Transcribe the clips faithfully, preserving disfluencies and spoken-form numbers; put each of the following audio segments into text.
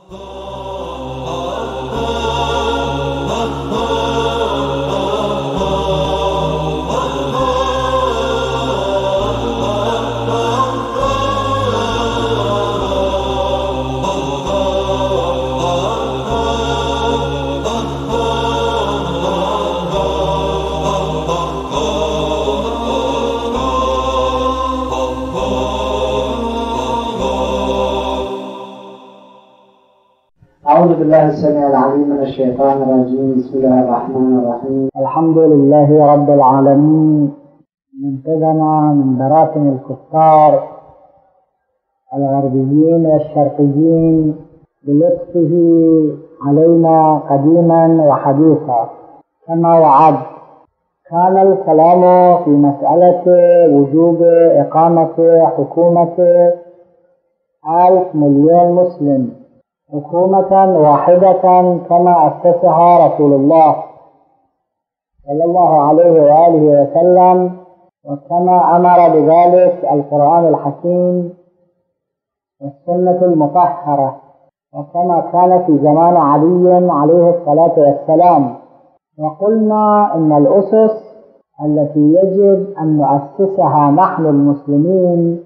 أعوذ بالله السميع العليم من الشيطان الرجيم. بسم الله الرحمن الرحيم. الحمد لله رب العالمين، منقذنا من براثن الكفار الغربيين والشرقيين بلطفه علينا قديما وحديثا كما وعد. كان الكلام في مسألة وجوب إقامة حكومة ألف مليون مسلم، حكومة واحدة كما أسسها رسول الله صلى الله عليه وآله وسلم، وكما أمر بذلك القرآن الحكيم والسنة المطهرة، وكما كان في زمان علي عليه الصلاة والسلام. وقلنا إن الأسس التي يجب أن نؤسسها نحن المسلمين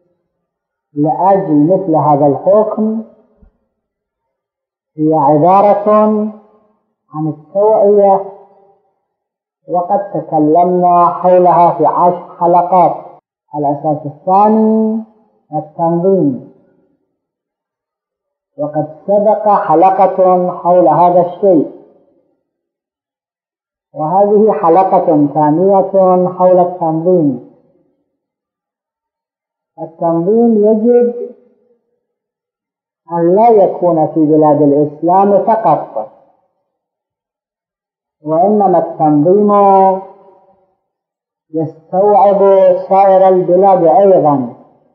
لأجل مثل هذا الحكم هي عبارة عن التوعية، وقد تكلمنا حولها في عشر حلقات. الأساس الثاني التنظيم، وقد سبق حلقة حول هذا الشيء، وهذه حلقة ثانية حول التنظيم. التنظيم يجب أن لا يكون في بلاد الإسلام فقط، وإنما التنظيم يستوعب سائر البلاد أيضا،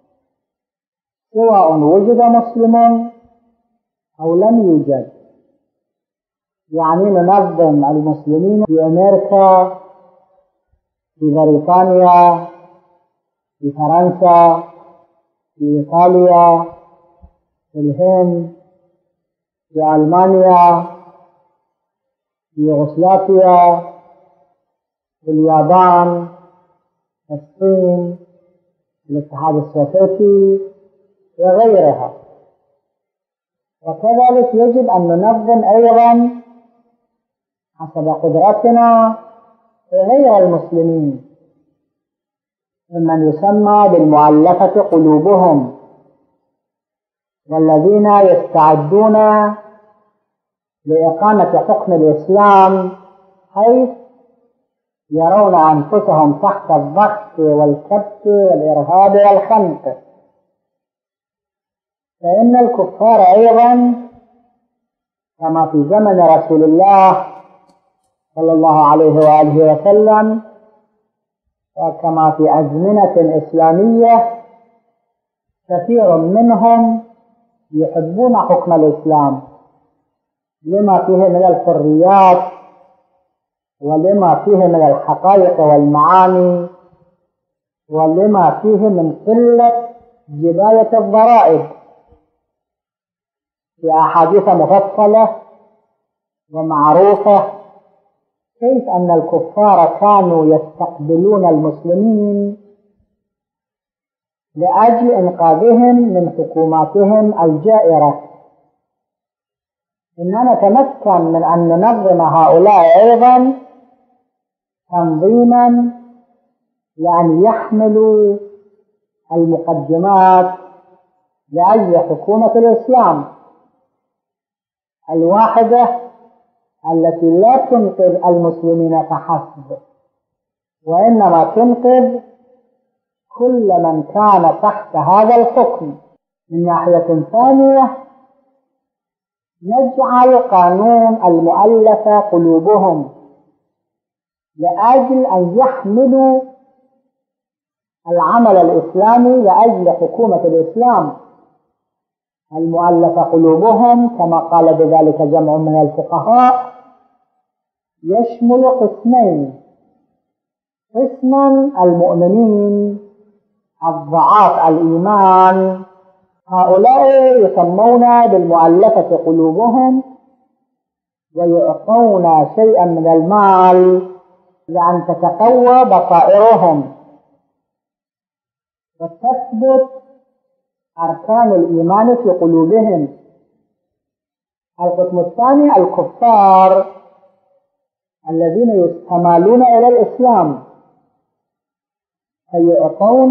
سواء وجد مسلم أو لم يوجد. يعني ننظم المسلمين في أمريكا، في بريطانيا، في فرنسا، في إيطاليا، في الهند، في ألمانيا، في يوغوسلافيا، في اليابان، في الصين، في الاتحاد السوفيتي وغيرها. وكذلك يجب أن ننظم أيضا حسب قدرتنا غير المسلمين، ممن يسمى بالمؤلفة قلوبهم، والذين يستعدون لإقامة حكم الإسلام، حيث يرون أنفسهم تحت الضغط والكبت والإرهاب والخنق. فإن الكفار أيضا كما في زمن رسول الله صلى الله عليه وآله وسلم، وكما في أزمنة إسلامية، كثير منهم يحبون حكم الإسلام لما فيه من الحريات، ولما فيه من الحقائق والمعاني، ولما فيه من قلة جباية الضرائب. في أحاديث مفصلة ومعروفة كيف أن الكفار كانوا يستقبلون المسلمين لأجل إنقاذهم من حكوماتهم الجائرة. إننا نتمكن من أن ننظم هؤلاء أيضا تنظيما، يعني يحملوا المقدمات لأجل حكومة الإسلام الواحدة التي لا تنقذ المسلمين فحسب، وإنما تنقذ كل من كان تحت هذا الحكم. من ناحية ثانية نجعل قانون المؤلفة قلوبهم لأجل أن يحملوا العمل الإسلامي لأجل حكومة الإسلام. المؤلفة قلوبهم كما قال بذلك جمع من الفقهاء يشمل قسمين: قسما المؤمنين الضعاف الإيمان هؤلاء يسمون بالمؤلفة قلوبهم ويعطون شيئا من المال لأن تتقوى بصائرهم وتثبت أركان الإيمان في قلوبهم. القسم الثاني الكفار الذين يستمالون إلى الإسلام فيعطون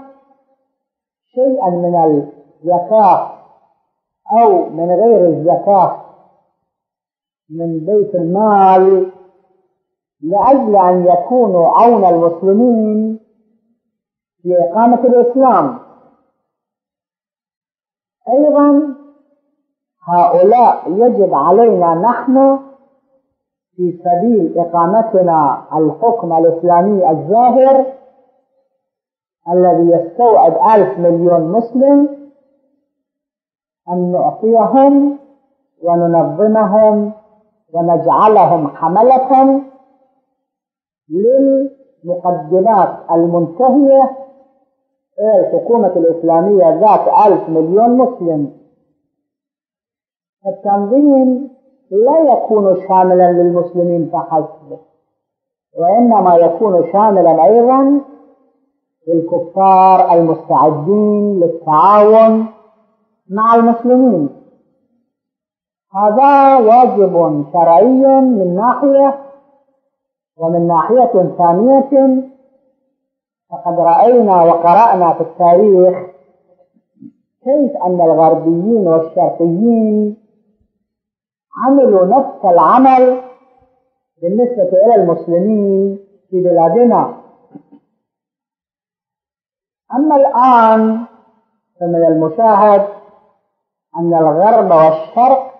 شيئا من الزكاة أو من غير الزكاة من بيت المال لأجل أن يكونوا عون المسلمين في إقامة الإسلام. أيضا هؤلاء يجب علينا نحن في سبيل إقامتنا الحكم الإسلامي الزاهر الذي يستوعب ألف مليون مسلم أن نعطيهم وننظمهم ونجعلهم حملة للمقدمات المنتهية إلى الحكومة الإسلامية ذات ألف مليون مسلم. التنظيم لا يكون شاملا للمسلمين فحسب، وإنما يكون شاملا أيضا للكفار المستعدين للتعاون مع المسلمين. هذا واجب شرعي من ناحية، ومن ناحية ثانية فقد رأينا وقرأنا في التاريخ كيف أن الغربيين والشرقيين عملوا نفس العمل بالنسبة إلى المسلمين في بلادنا. أما الآن فمن المشاهد أن الغرب والشرق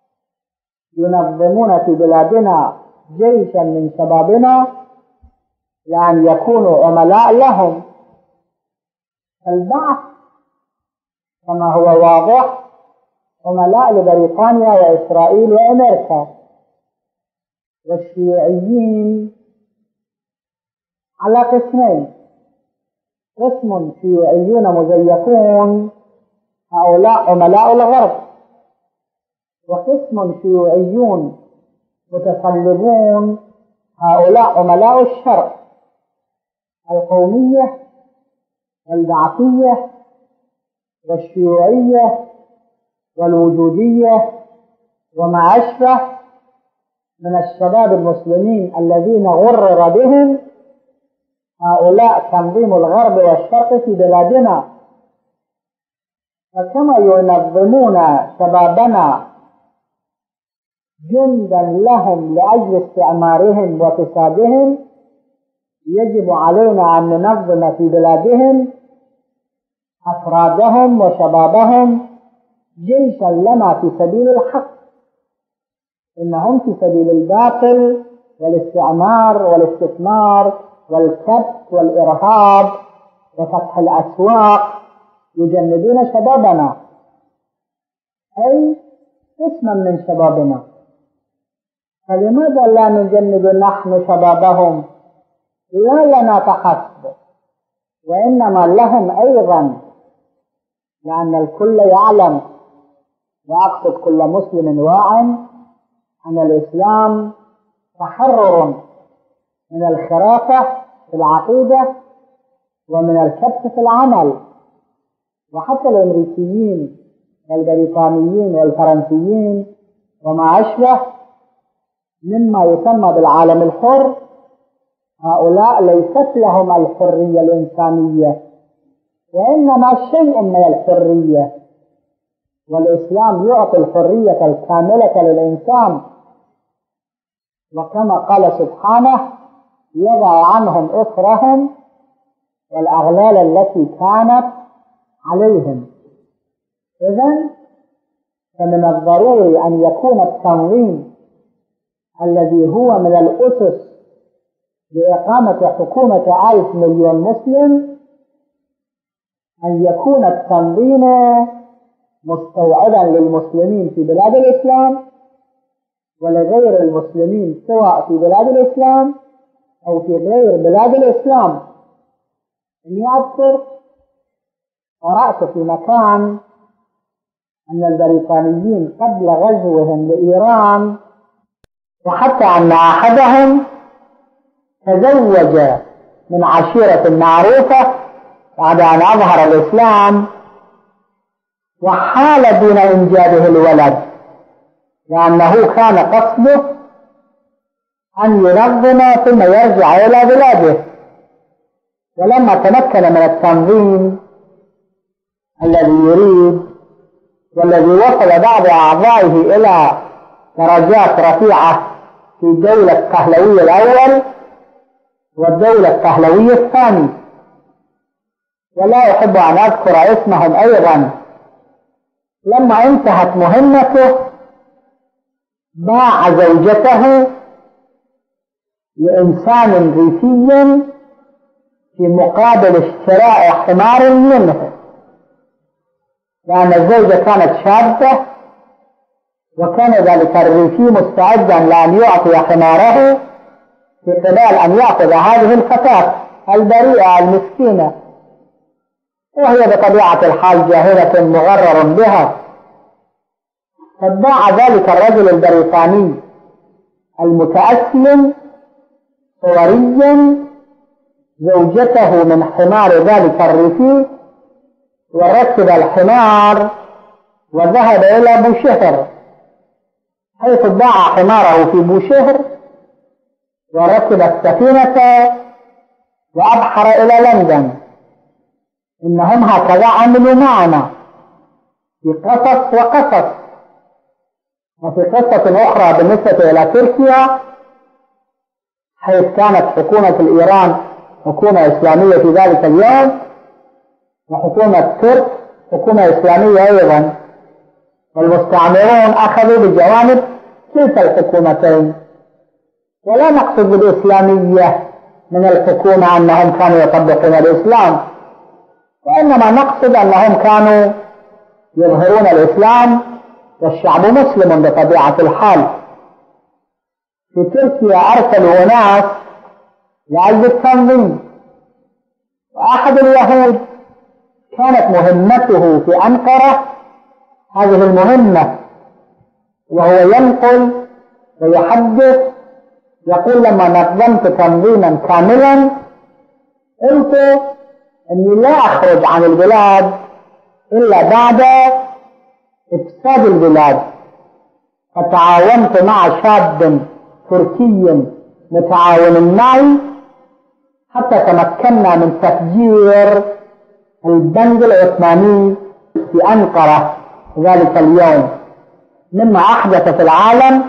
ينظمون في بلادنا جيشا من شبابنا لأن يكونوا عملاء لهم. البعث كما هو واضح عملاء لبريطانيا وإسرائيل وأمريكا، والشيوعيين على قسمين: قسم شيوعيون مزيفون هؤلاء عملاء الغرب، وقسم شيوعيون متصلبون هؤلاء عملاء الشرق. القومية والبعثية والشيوعية والوجودية وما أشبه من الشباب المسلمين الذين غرر بهم هؤلاء تنظيم الغرب والشرق في بلادنا. فكما ينظمون شبابنا جندا لهم لأجل استعمارهم وفسادهم، يجب علينا أن ننظم في بلادهم أفرادهم وشبابهم جيشا لنا في سبيل الحق. إنهم في سبيل الباطل والاستعمار والاستثمار والكبت والإرهاب وفتح الأسواق يجندون شبابنا، أي قسما من شبابنا. فلماذا لا نجند نحن شبابهم؟ لا لنا فحسب، وإنما لهم أيضا، لأن الكل يعلم، وأقصد كل مسلم واع، أن الإسلام تحرر من الخرافة في العقيدة ومن الكبت في العمل. وحتى الأمريكيين والبريطانيين والفرنسيين وما أشبه مما يسمى بالعالم الحر، هؤلاء ليست لهم الحرية الإنسانية، وإنما شيء من الحرية، والإسلام يعطي الحرية الكاملة للإنسان. وكما قال سبحانه: يضع عنهم إصرهم والأغلال التي كانت عليهم. إذن فمن الضروري أن يكون التنظيم الذي هو من الأسس لإقامة حكومة ألف مليون مسلم أن يكون التنظيم مستوعبا للمسلمين في بلاد الإسلام ولغير المسلمين سواء في بلاد الإسلام أو في غير بلاد الإسلام. إني أذكر قرأت في مكان أن البريطانيين قبل غزوهم لإيران، وحتى أن أحدهم تزوج من عشيرة معروفة بعد أن أظهر الإسلام، وحال دون إنجابه الولد، لأنه كان قصده أن ينظم ثم يرجع إلى بلاده. ولما تمكن من التنظيم الذي يريد والذي وصل بعض أعضائه إلى درجات رفيعة في الدولة الطهلوية الأول والدولة الطهلوية الثاني، ولا أحب أن أذكر اسمهم أيضا، لما انتهت مهمته باع زوجته لإنسان ريفي في مقابل اشتراء حمار منه، لأن الزوجة كانت شابة، وكان ذلك الريفي مستعدا لأن يعطي حماره في خلال أن يأخذ هذه الفتاة البريئة المسكينة، وهي بطبيعة الحال جاهلة مغرر بها. فادعى ذلك الرجل البريطاني المتأسلم صوريا زوجته من حمار ذلك الريفي، وركب الحمار وذهب إلى بوشهر، حيث باع حماره في بوشهر وركب السفينة وأبحر إلى لندن. إنهم هكذا عملوا معنا في قصص وقصص. وفي قصة أخرى بالنسبة إلى تركيا، حيث كانت حكومة الإيران حكومة إسلامية في ذلك اليوم، وحكومة ترك حكومة إسلامية أيضا، والمستعمرون أخذوا بجوانب كلتا الحكومتين. ولا نقصد بالإسلامية من الحكومة أنهم كانوا يطبقون الإسلام، وإنما نقصد أنهم كانوا يظهرون الإسلام والشعب مسلم بطبيعة الحال. في تركيا أرسلوا ناس لأجل التنظيم، وأحد اليهود كانت مهمته في أنقرة هذه المهمة، وهو ينقل ويحدث، يقول لما نظمت تنظيما كاملا قلت أني لا أخرج عن البلاد إلا بعد إفساد البلاد، فتعاونت مع شاب تركي متعاون معي حتى تمكنا من تفجير البنك العثماني في أنقرة ذلك اليوم، مما أحدث في العالم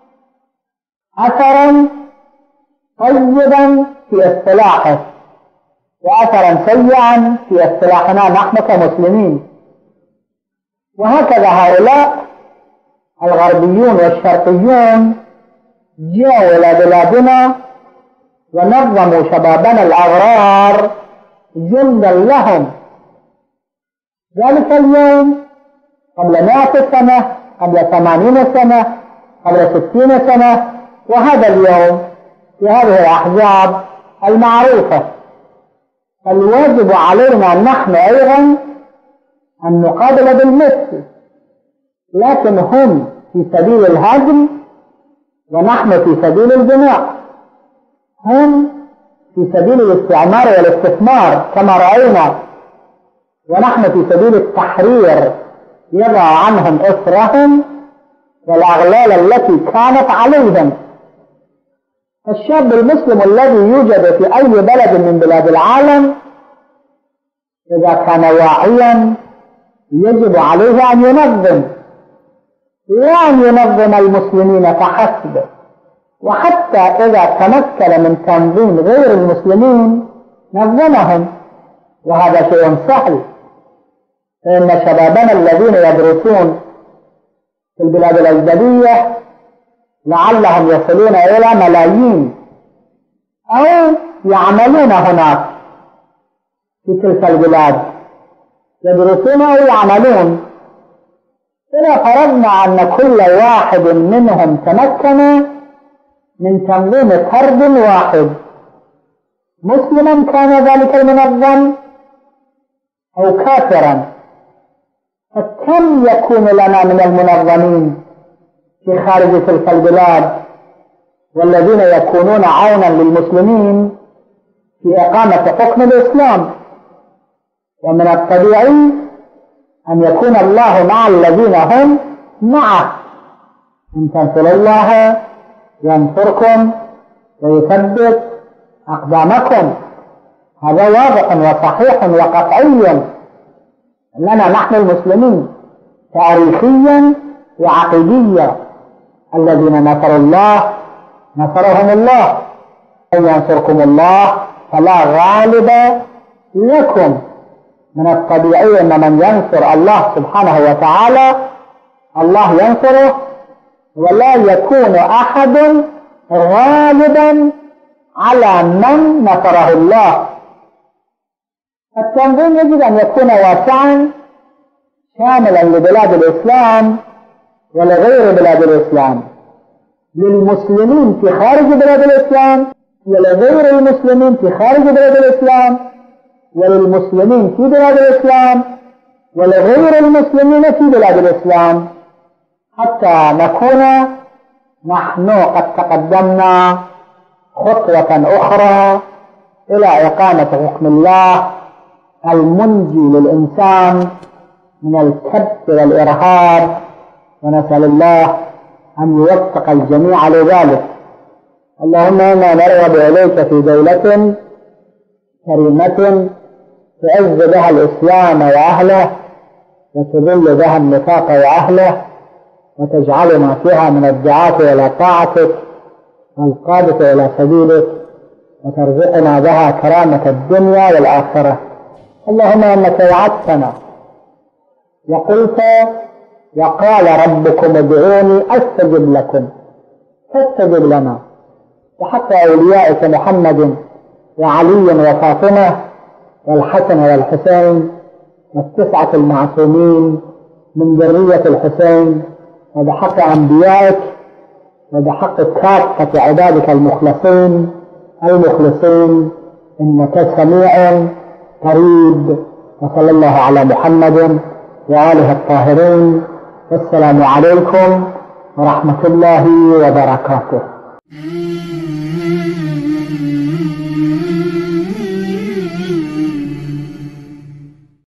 أثرا طيبا في اصطلاحه وأثرا سيئا في اصطلاحنا نحن كمسلمين. وهكذا هؤلاء الغربيون والشرقيون جاءوا إلى بلادنا ونظموا شبابنا الأغرار جندا لهم. ذلك اليوم قبل مائة سنة، قبل ثمانين سنة، قبل ستين سنة، وهذا اليوم في هذه الأحزاب المعروفة. فالواجب علينا نحن أيضا أن نقابل بالمثل، لكن هم في سبيل الهدم ونحن في سبيل البناء، هم في سبيل الاستعمار والاستثمار كما رأينا، ونحن في سبيل التحرير يضع عنهم أسرهم والأغلال التي كانت عليهم. الشاب المسلم الذي يوجد في أي بلد من بلاد العالم إذا كان واعيا يجب عليه أن ينظم، لا أن ينظم المسلمين فحسب، وحتى إذا تمكن من تنظيم غير المسلمين نظمهم، وهذا شيء سهل. فإن شبابنا الذين يدرسون في البلاد الأجنبية لعلهم يصلون إلى ملايين أو يعملون هناك في تلك البلاد، يدرسون أو يعملون. إذا فرضنا أن كل واحد منهم تمكن من تنظيم فرد واحد مسلما كان ذلك المنظم أو كافرا، فكم يكون لنا من المنظمين في خارج تلك البلاد والذين يكونون عونا للمسلمين في إقامة حكم الإسلام؟ ومن الطبيعي أن يكون الله مع الذين هم معه. إن تنصروا الله ينصركم ويثبت أقدامكم. هذا واضح وصحيح وقطعي لنا نحن المسلمين تاريخيا وعقيديا. الذين نصروا الله نصرهم الله. إن ينصركم الله فلا غالب لكم. من الطبيعي أن من ينصر الله سبحانه وتعالى الله ينصره، ولا يكون أحد غالبا على من نصره الله. التنظيم يجب أن يكون واسعا شاملا لبلاد الإسلام ولغير بلاد الإسلام، للمسلمين في خارج بلاد الإسلام ولغير المسلمين في خارج بلاد الإسلام، وللمسلمين في بلاد الإسلام ولغير المسلمين في بلاد الإسلام، حتى نكون نحن قد تقدمنا خطوة أخرى إلى إقامة حكم الله المنجي للإنسان من الكبت والإرهاب، ونسأل الله أن يوفق الجميع لذلك. اللهم إنا نرغب إليك في دولة كريمة تعز بها الإسلام وأهله وتذل بها النفاق وأهله، وتجعلنا فيها من الدعاة إلى طاعتك والقادة إلى سبيلك، وترزقنا بها كرامة الدنيا والآخرة. اللهم إنك وعدتنا وقلت وقال ربكم ادعوني أستجب لكم، فاستجب لنا. وحتى أوليائك محمد وعلي وفاطمة والحسن والحسين والتسعة المعصومين من ذرية الحسين، وبحق أنبيائك وبحق كافة عبادك المخلصين المخلصين، إنك سميع قريب. وصلى الله على محمد وآله الطاهرين. والسلام عليكم ورحمة الله وبركاته.